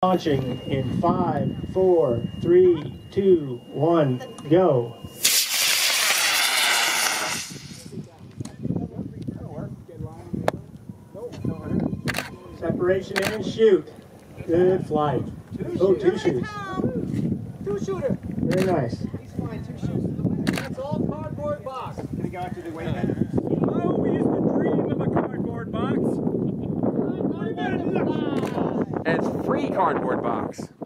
Launching in 5, 4, 3, 2, 1, go. Separation and shoot. Good flight. Oh, two shoots. Two-shooter. Very nice. He's fine, two shoots. That's all cardboard box. Can he go out to the weight head? Oh, we used to dream of a cardboard box. And it's free cardboard box.